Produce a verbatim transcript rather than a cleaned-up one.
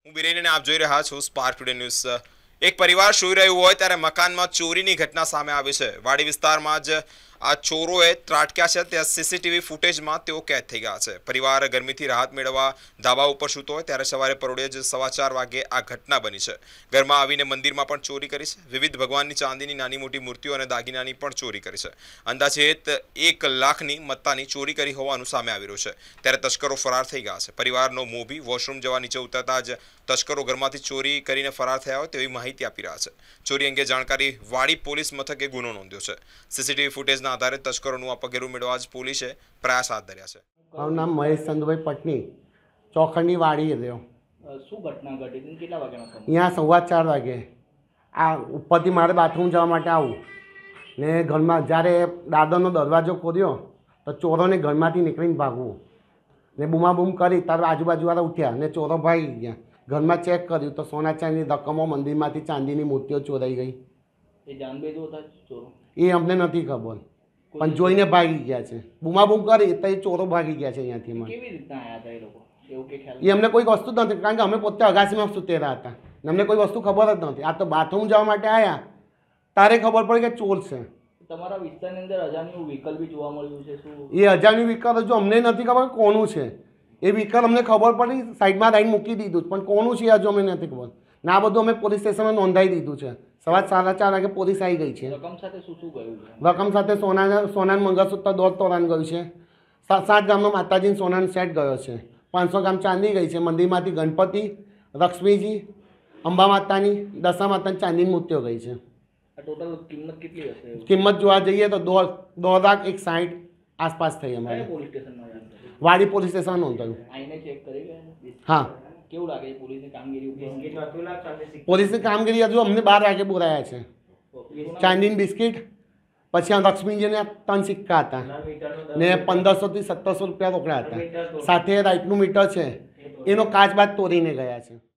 હું બિરેન અને આપ જોઈ રહ્યા છો સ્પાર્ક ટુડે ન્યૂઝ। એક પરિવાર સૂઈ રહ્યું હોય ત્યારે મકાનમાં ચોરીની ઘટના સામે આવી છે। વાડી વિસ્તારમાં જ આ ચોરોએ ત્રાટક્યા છે ત્યાં સીસીટીવી ફૂટેજમાં તેઓ કેદ થઈ ગયા છે। પરિવાર ગરમીથી રાહત મેળવવા ધાબા ઉપર સૂતો હોય ત્યારે સવારે પરોઢે જ સવા ચાર વાગે આ ઘટના બની છે। ઘરમાં આવીને મંદિરમાં પણ ચોરી કરી છે। વિવિધ ભગવાનની ચાંદીની નાની મોટી મૂર્તિઓ અને દાગીનાની પણ ચોરી કરી છે। અંદાજિત એક લાખની મત્તાની ચોરી કરી હોવાનું સામે આવી રહ્યું છે ત્યારે તસ્કરો ફરાર થઈ ગયા છે। પરિવારનો મોભી વોશરૂમ જવા નીચે ઉતરતા જ તસ્કરો ઘરમાંથી ચોરી કરીને ફરાર થયા હોય તેવી માહિતી આપી રહ્યા છે। ચોરી અંગે જાણકારી વાડી પોલીસ મથકે ગુનો નોંધ્યો છે। સીસીટીવી ફૂટેજના આધારે તસ્કરોનું આ પગેરું મેળવવા જ પોલીસે પ્રયાસ હાથ ધર્યા છે। મારું નામ મહેશ ચંદુભાઈ પટની, ચોખંડની વાડી રહ્યો। શું ઘટના ઘટી કેટલા વાગ્યાનો સમય? અહીંયા સવા ચાર વાગે આ ઉપરથી મારે બાથરૂમ જવા માટે આવું ને ઘરમાં જ્યારે દાદરનો દરવાજો ખોલ્યો તો ચોરોને ઘરમાંથી નીકળીને ભાગવું ને બૂમાબૂમ કરી ત્યારે આજુબાજુવાળા ઉઠ્યા ને ચોરો ભાગી ગયા। ઘરમાં ચેક કર્યું તો સોના ચાંદીની રકમો મંદિરમાંથી ચાંદીની મૂર્તિઓ ચોરાઈ ગઈ। એ જાનબેદો હતા ચોરો? એ અમને નથી ખબર, પણ જોઈને ભાગી ગયા છે। બૂમાબૂમ કરી તો એ ચોરો ભાગી ગયા છે અહીંયાથી। મને કેવી રીતના આવ્યા હતા એ લોકો? એવું કે ખ્યાલ? એ અમને કોઈ વસ્તુ જ નથી, કારણ કે અમે પોતે અગાસીમાં સૂતેલા હતા ને અમને કોઈ વસ્તુ ખબર જ નથી। આ તો બાથરૂમ જવા માટે આવ્યા તારે ખબર પડી કે ચોર છે। તમારા વિસ્તારની અંદર અજાણ્યું વ્હીકલ બી જોવા મળ્યું છે, શું એ અજાણ્યું વ્હીકલ જો અમને નથી ખબર કોનું છે। એ વ્હીકલ અમને ખબર પડી સાઈડમાં લાઈન મૂકી દીધું, પણ કોનું છે હજુ અમને નથી ખબર ને આ બધું અમે પોલીસ સ્ટેશનમાં નોંધાવી દીધું છે। સવાર સાડા ચાર વાગે પોલીસ આવી ગઈ છે। રકમ સાથે શું શું ગયું છે? રકમ સાથે સોના સોનાનું મંગળસૂત્ર દોઢ તોલાન ગયું છે। સાત સાત ગામનો માતાજીનું સોનાનું સેટ ગયો છે। પાંચસો ગ્રામ ચાંદી ગઈ છે। મંદિરમાંથી ગણપતિ, લક્ષ્મીજી, અંબા માતાની, દશા માતાની ચાંદીની મૂર્તિઓ ગઈ છે। આ ટોટલ કિંમત કેટલી હશે? કિંમત જોવા જઈએ તો દોઢ દોઢ લાખ એક સાઠ આસપાસ થઈ અમારે। પોલીસ સ્ટેશનમાં જાણ કરી? વાડી પોલીસ સ્ટેશન નોંધાયું। આઈને ચેક કરી ગયા? હા। કેવું લાગે છે પોલીસની કામગીરી? પોલીસની કામગીરી હજુ અમને બાર વાગે બોલાયા છે। ચાંદીની બિસ્કિટ, પછી આ લક્ષ્મીજીને ત્રણ સિક્કા હતા ને પંદરસોથી સત્તરસો રૂપિયા રોકડા હતા। સાથે રાઈટનું મીટર છે, એનો કાચ બાદ તોડીને ગયા છે।